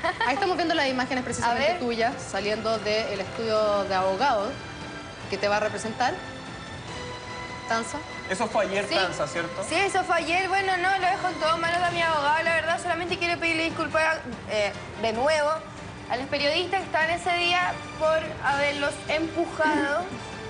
Ahí estamos viendo las imágenes precisamente tuyas, saliendo del estudio de abogado que te va a representar. Tanza. Eso fue ayer, Sí. Tanza, ¿cierto? Sí, eso fue ayer. Bueno, no, lo dejo en todo manos de mi abogado, la verdad. Solamente quiero pedirle disculpas de nuevo a los periodistas que estaban ese día por haberlos empujado.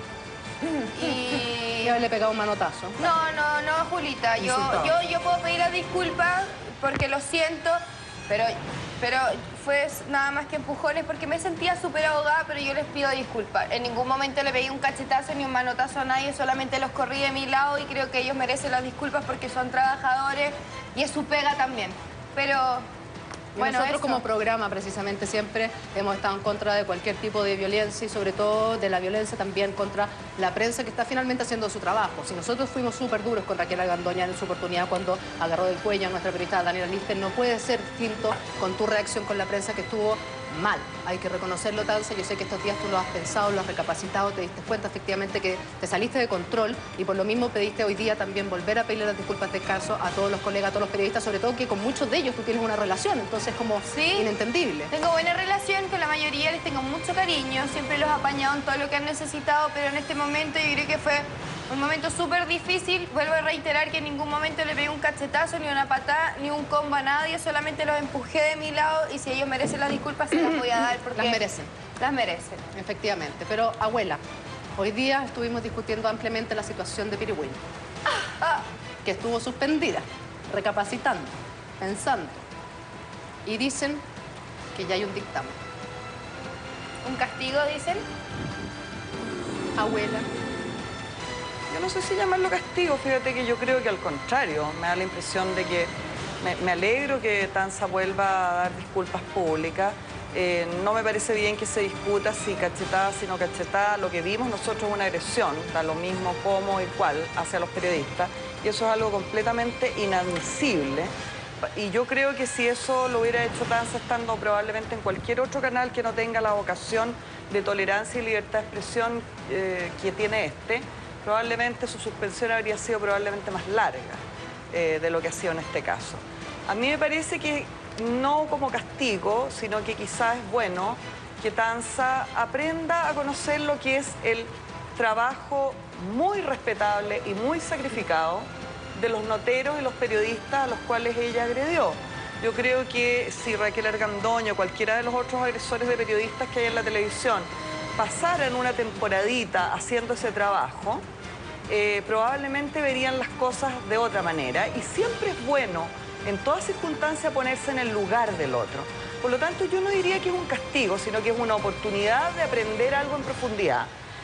Y Y haberle pegado un manotazo. no, Julita. Yo puedo pedir las disculpas porque lo siento, pero fue nada más que empujones porque me sentía súper ahogada, pero yo les pido disculpas. En ningún momento le pegué un cachetazo ni un manotazo a nadie, solamente los corrí de mi lado y creo que ellos merecen las disculpas porque son trabajadores y es su pega también. Pero Y bueno, nosotros eso. como programa precisamente siempre hemos estado en contra de cualquier tipo de violencia y sobre todo de la violencia también contra la prensa que está finalmente haciendo su trabajo. Si nosotros fuimos súper duros con Raquel Argandoña en su oportunidad cuando agarró del cuello a nuestra periodista Daniela Lister, no puede ser distinto con tu reacción con la prensa que estuvo mal. Hay que reconocerlo, Tanza. Yo sé que estos días tú lo has pensado, lo has recapacitado, te diste cuenta efectivamente que te saliste de control y por lo mismo pediste hoy día también volver a pedirle las disculpas de caso a todos los colegas, a todos los periodistas, sobre todo que con muchos de ellos tú tienes una relación, entonces como Sí. inentendible. Tengo buena relación con la mayoría, les tengo mucho cariño, siempre los he apañado en todo lo que han necesitado, pero en este momento yo creo que fue un momento súper difícil. Vuelvo a reiterar que en ningún momento le pegué un cachetazo, ni una patada, ni un combo a nadie, solamente los empujé de mi lado y si ellos merecen las disculpas se las voy a dar porque... Las merecen. Las merecen. Efectivamente. Pero, abuela, hoy día estuvimos discutiendo ampliamente la situación de Pirihuín, que estuvo suspendida, recapacitando, pensando. Y dicen que ya hay un dictamen. ¿Un castigo, dicen? Abuela. Yo no sé si llamarlo castigo, fíjate que yo creo que al contrario, me da la impresión de que me alegro que Tanza vuelva a dar disculpas públicas. No me parece bien que se discuta si cachetada, si no cachetada. Lo que vimos nosotros es una agresión, da lo mismo cómo y cuál, hacia los periodistas. Y eso es algo completamente inadmisible. Y yo creo que si eso lo hubiera hecho Tanza estando probablemente en cualquier otro canal que no tenga la vocación de tolerancia y libertad de expresión que tiene este, probablemente su suspensión habría sido probablemente más larga de lo que ha sido en este caso. A mí me parece que no como castigo, sino que quizás es bueno que Tanza aprenda a conocer lo que es el trabajo muy respetable y muy sacrificado de los noteros y los periodistas a los cuales ella agredió. Yo creo que si Raquel Argandoña o cualquiera de los otros agresores de periodistas que hay en la televisión pasaran una temporadita haciendo ese trabajo, probablemente verían las cosas de otra manera. Y siempre es bueno, en toda circunstancia, ponerse en el lugar del otro. Por lo tanto, yo no diría que es un castigo, sino que es una oportunidad de aprender algo en profundidad.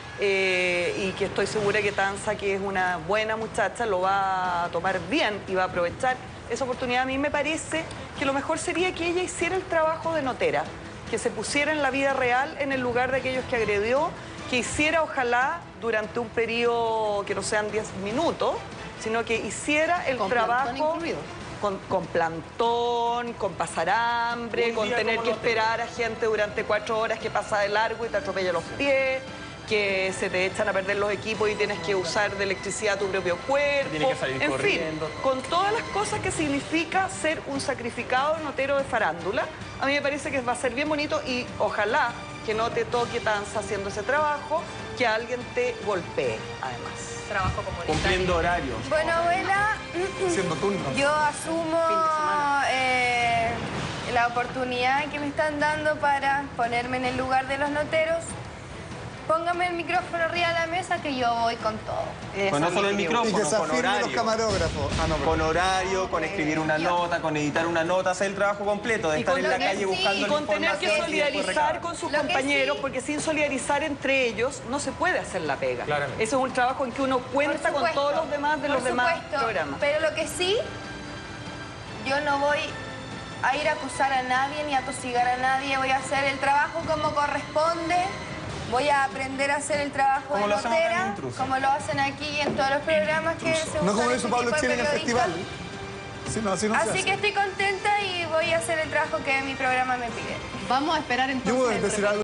Y que estoy segura que Tanza, que es una buena muchacha, lo va a tomar bien y va a aprovechar esa oportunidad. A mí me parece que lo mejor sería que ella hiciera el trabajo de notera, que se pusiera en la vida real en el lugar de aquellos que agredió, que hiciera, ojalá, durante un periodo que no sean 10 minutos, sino que hiciera el trabajo con plantón, con pasar hambre, con tener que esperar a gente durante 4 horas que pasa de largo y te atropella los pies, que se te echan a perder los equipos y tienes que usar de electricidad tu propio cuerpo. Tienes que salir corriendo. En fin, con todas las cosas que significa ser un sacrificado notero de farándula, a mí me parece que va a ser bien bonito y ojalá que no te toque Tanza haciendo ese trabajo, que alguien te golpee, además. Trabajo comunitario. Cumpliendo horarios. Bueno, abuela, Haciendo turnos. yo asumo la oportunidad que me están dando para ponerme en el lugar de los noteros. Póngame el micrófono arriba de la mesa que yo voy con todo. Pues no solo el Y micrófono, que se con afirmen los horario. camarógrafos. Ah, no, Con horario, con escribir una nota, con editar una nota, hacer el trabajo completo, de Y estar con en la lo que calle sí, buscando y la con tener que información y después solidarizar recabar. con sus Lo que compañeros, sí. porque sin solidarizar entre ellos no se puede hacer la pega. Claramente. Eso es un trabajo en que uno cuenta con todos los demás de los demás programas. Pero lo que sí, yo no voy a ir a acusar a nadie ni a tosigar a nadie. Voy a hacer el trabajo como corresponde. Voy a aprender a hacer el trabajo Como de lo hacemos acá en notera, Intruso. como lo hacen aquí en todos los programas que se no usan como lo este hizo Pablo tipo de Chile en el periodistas. festival. Sí, no, así no se Así hace. que estoy contenta y voy a hacer el trabajo que mi programa me pide. Vamos a esperar entonces. Yo voy a el decir algo.